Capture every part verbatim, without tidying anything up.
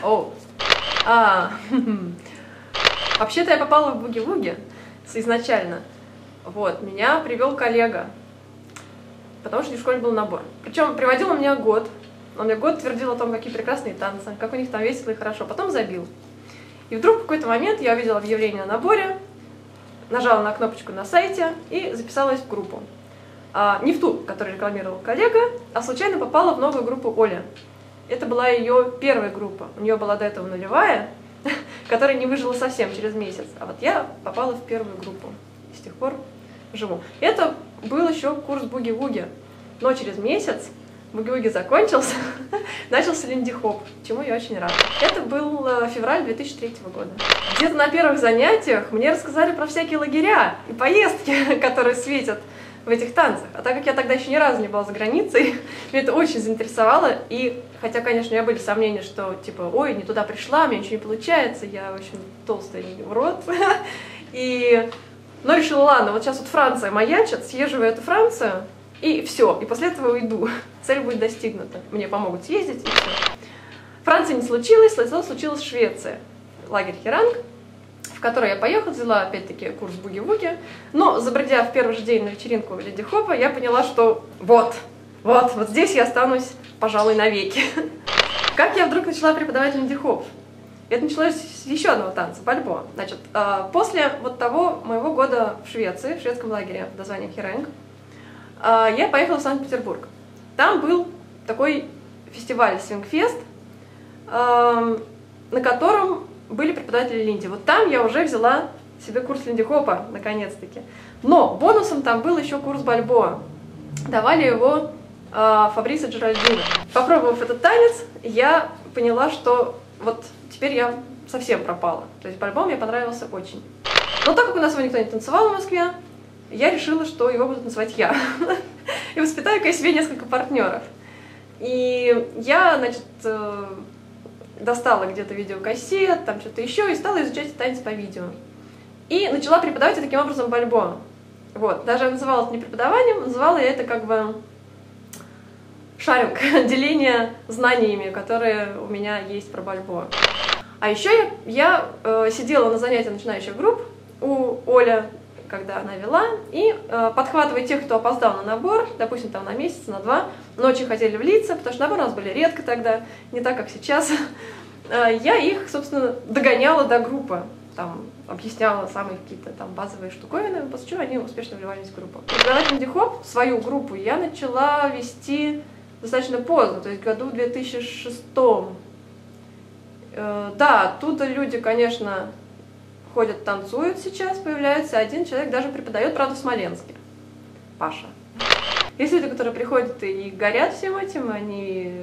О, а, вообще-то я попала в буги-вуги изначально. Вот, меня привел коллега, потому что в школе был набор. Причем приводил он меня год. Он мне год твердил о том, какие прекрасные танцы, как у них там весело и хорошо. Потом забил. И вдруг в какой-то момент я увидела объявление о наборе, нажала на кнопочку на сайте и записалась в группу. А, не в ту, которую рекламировал коллега, а случайно попала в новую группу Оля. Это была ее первая группа. У нее была до этого нулевая, которая не выжила совсем через месяц. А вот я попала в первую группу. И с тех пор живу. Это был еще курс буги-вуги. Но через месяц буги-вуги закончился, начался линди-хоп, чему я очень рада. Это был февраль две тысячи третьего года. Где-то на первых занятиях мне рассказали про всякие лагеря и поездки, которые светят в этих танцах. А так как я тогда еще ни разу не была за границей, меня это очень заинтересовало. И хотя, конечно, у меня были сомнения, что типа, ой, не туда пришла, у меня ничего не получается, я очень толстая урод. И... Но решила, ладно, вот сейчас вот Франция маячит, съезжу в эту Францию, и все, и после этого уйду. Цель будет достигнута. Мне помогут съездить, и все. Франция не случилась, случилась Швеция. Лагерь Херанг, в который я поехала, взяла опять-таки курс буги-вуги. Но, забредя в первый же день на вечеринку линди-хопа, я поняла, что вот, вот, вот здесь я останусь, пожалуй, навеки. Как я вдруг начала преподавать линди-хоп? Это началось с еще одного танца, бальбоа. Значит, после вот того моего года в Швеции, в шведском лагере под названием Херанг, я поехала в Санкт-Петербург. Там был такой фестиваль Свингфест, на котором были преподаватели линди. Вот там я уже взяла себе курс линди-хопа, наконец-таки. Но бонусом там был еще курс бальбоа. Давали его Фабрис и Джеральдино. Попробовав этот танец, я поняла, что вот теперь я совсем пропала. То есть бальбоа мне понравился очень. Но так как у нас его никто не танцевал в Москве, я решила, что его буду танцевать я. И воспитаю-ка себе несколько партнеров. И я, значит, достала где-то видеокассет, там что-то еще, и стала изучать этот танец по видео. И начала преподавать таким образом бальбоа. Вот. Даже я называла это не преподаванием, называла я это как бы шаринг, деление знаниями, которые у меня есть про бальбоа. А еще я, я э, сидела на занятиях начинающих групп у Оля, когда она вела, и э, подхватывая тех, кто опоздал на набор, допустим, там на месяц, на два, но очень хотели влиться, потому что наборы у нас были редко тогда, не так, как сейчас, э, я их, собственно, догоняла до группы, там, объясняла самые какие-то там базовые штуковины, после чего они успешно вливались в группу. Преподавать линди-хоп, свою группу, я начала вести достаточно поздно, то есть году в две тысячи шестом. Э, да, оттуда люди, конечно, ходят, танцуют сейчас, появляется. Один человек даже преподает, правда, в Смоленске. Паша. Есть люди, которые приходят и горят всем этим, они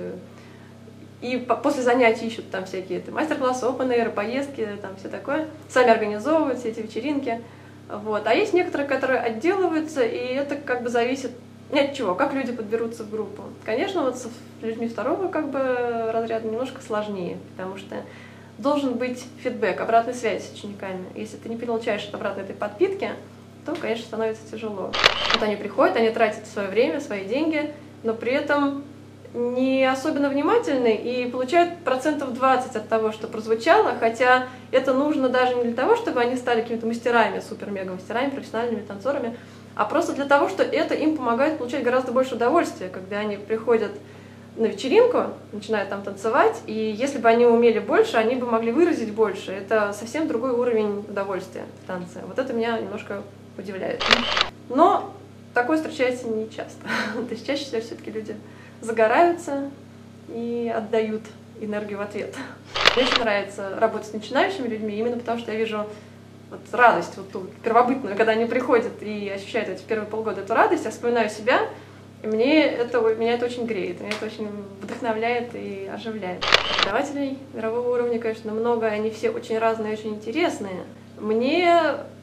и после занятий ищут там всякие мастер-классы, open-air, поездки, там все такое. Сами организовывают все эти вечеринки. Вот. А есть некоторые, которые отделываются, и это как бы зависит ни от чего, как люди подберутся в группу. Конечно, вот с людьми второго как бы разряда немножко сложнее, потому что должен быть фидбэк, обратная связь с учениками. Если ты не получаешь обратной этой подпитки, то, конечно, становится тяжело. Вот они приходят, они тратят свое время, свои деньги, но при этом не особенно внимательны и получают процентов двадцать от того, что прозвучало, хотя это нужно даже не для того, чтобы они стали какими-то мастерами, супер-мега-мастерами, профессиональными танцорами, а просто для того, что это им помогает получать гораздо больше удовольствия, когда они приходят на вечеринку, начинают там танцевать, и если бы они умели больше, они бы могли выразить больше. Это совсем другой уровень удовольствия в танце. Вот это меня немножко удивляет. Но такое встречается не часто. То есть чаще всего все-таки люди загораются и отдают энергию в ответ. Мне очень нравится работать с начинающими людьми, именно потому что я вижу вот радость, вот ту первобытную, когда они приходят и ощущают эти первые полгода эту радость, я вспоминаю себя, и мне это, меня это очень греет, меня это очень вдохновляет и оживляет. Преподавателей мирового уровня, конечно, много, они все очень разные, очень интересные. Мне,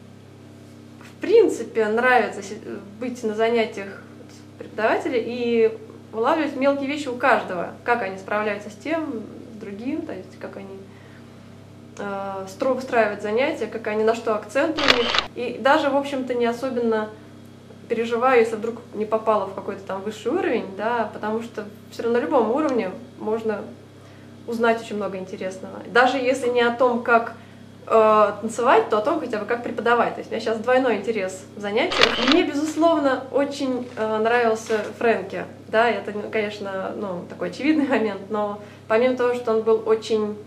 в принципе, нравится быть на занятиях преподавателей и улавливать мелкие вещи у каждого, как они справляются с тем, с другим, то есть как они э, строго устраивают занятия, как они на что акцент у них. И даже, в общем-то, не особенно переживаю, если вдруг не попала в какой-то там высший уровень, да, потому что все равно на любом уровне можно узнать очень много интересного. Даже если не о том, как э, танцевать, то о том хотя бы, как преподавать. То есть у меня сейчас двойной интерес в занятиях. Мне, безусловно, очень э, нравился Фрэнки. Да, это, конечно, ну, такой очевидный момент, но помимо того, что он был очень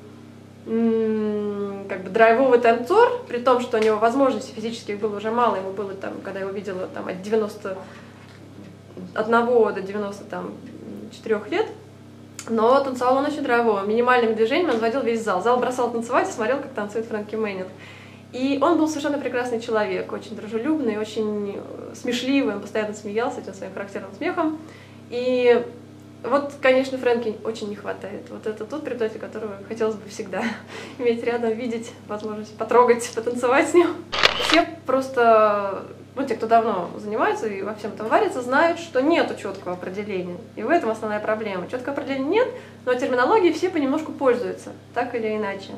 как бы драйвовый танцор, при том, что у него возможностей физических было уже мало, ему было там, когда я увидела там от девяноста одного до девяноста четырёх лет, но танцевал он очень драйвово, минимальными движениями он водил весь зал. Зал бросал танцевать и смотрел, как танцует Фрэнки Мэнинг. И он был совершенно прекрасный человек, очень дружелюбный, очень смешливый, он постоянно смеялся этим своим характерным смехом. И вот, конечно, Фрэнки очень не хватает. Вот это тот преподаватель, которого хотелось бы всегда иметь рядом, видеть, возможность потрогать, потанцевать с ним. Все просто, ну, те, кто давно занимается и во всем этом варится, знают, что нету четкого определения. И в этом основная проблема. Четкого определения нет, но терминологией все понемножку пользуются, так или иначе.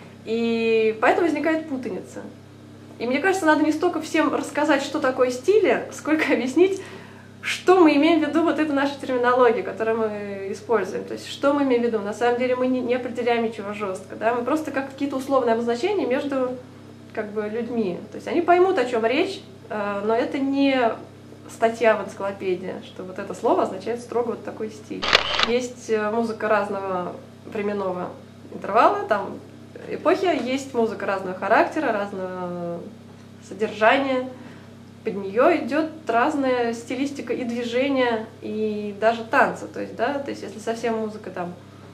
И поэтому возникает путаница. И мне кажется, надо не столько всем рассказать, что такое стили, сколько объяснить, что мы имеем в виду, вот это наша терминология, которую мы используем. То есть, что мы имеем в виду? На самом деле мы не, не определяем ничего жестко, да? Мы просто как какие-то условные обозначения между как бы, людьми. То есть они поймут, о чем речь, но это не статья в энциклопедии, что вот это слово означает строго вот такой стиль. Есть музыка разного временного интервала, там эпохи, есть музыка разного характера, разного содержания. Под нее идет разная стилистика и движения, и даже танца. То есть, да, то есть если совсем музыка там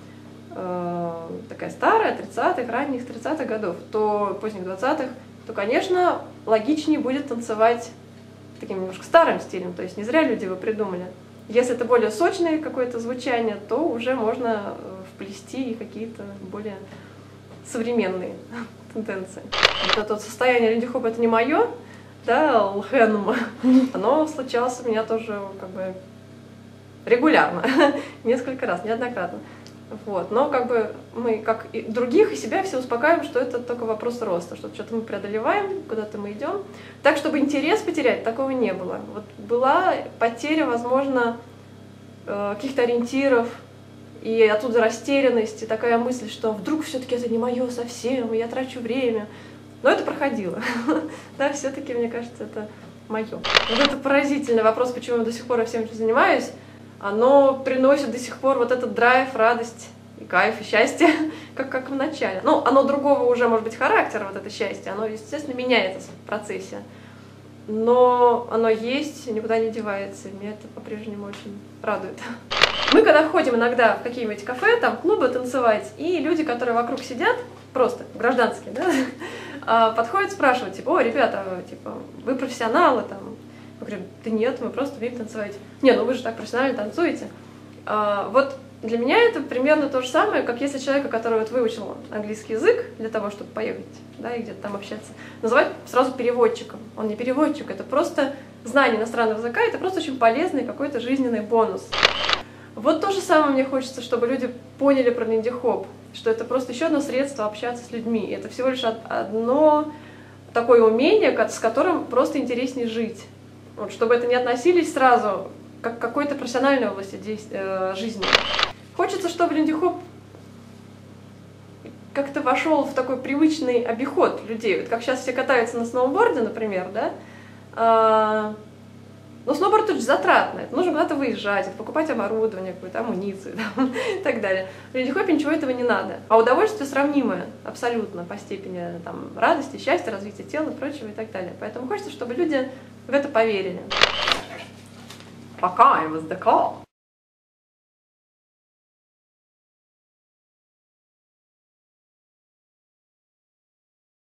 э, такая старая, тридцатых, ранних тридцатых годов, то поздних двадцатых, то, конечно, логичнее будет танцевать таким немножко старым стилем. То есть не зря люди его придумали. Если это более сочное какое-то звучание, то уже можно вплести и какие-то более современные тенденции. Вот это вот состояние линди-хоп — это не мое. Да, лхэнм, оно случалось у меня тоже как бы регулярно, несколько раз, неоднократно. Вот. Но как бы мы, как и других, и себя все успокаиваем, что это только вопрос роста, что что-то мы преодолеваем, куда-то мы идем. Так, чтобы интерес потерять, такого не было. Вот была потеря, возможно, каких-то ориентиров, и оттуда растерянность, и такая мысль, что вдруг все-таки это не мое совсем, и я трачу время. Но это проходило. Да, все-таки, мне кажется, это мое. Вот это поразительный вопрос, почему я до сих пор всем этим занимаюсь. Оно приносит до сих пор вот этот драйв, радость, и кайф, и счастье, как, как в начале. Ну, оно другого уже, может быть, характера, вот это счастье, оно, естественно, меняется в процессе. Но оно есть, никуда не девается, и меня это по-прежнему очень радует. Мы когда ходим иногда в какие-нибудь кафе, там, клубы танцевать, и люди, которые вокруг сидят, просто гражданские, да, подходят, спрашивают, типа, о, ребята, типа, вы профессионалы, там. Мы говорим, да нет, мы просто умеем танцевать. Не, ну вы же так профессионально танцуете. А, вот для меня это примерно то же самое, как если человека, который вот выучил английский язык для того, чтобы поехать, да, и где-то там общаться, называть сразу переводчиком. Он не переводчик, это просто знание иностранного языка, это просто очень полезный какой-то жизненный бонус. Вот то же самое мне хочется, чтобы люди поняли про линди-хоп, что это просто еще одно средство общаться с людьми. И это всего лишь одно такое умение, с которым просто интереснее жить. Вот, чтобы это не относились сразу как к какой-то профессиональной области э, жизни. Хочется, чтобы линди-хоп как-то вошел в такой привычный обиход людей. Вот как сейчас все катаются на сноуборде, например, да? А, но сноуборд тут же затратно. Это нужно куда-то выезжать, это покупать оборудование, какую-то амуницию там, и так далее. В линди-хопе ничего этого не надо. А удовольствие сравнимое абсолютно по степени там, радости, счастья, развития тела и прочего и так далее. Поэтому хочется, чтобы люди в это поверили. Пока, it was the call.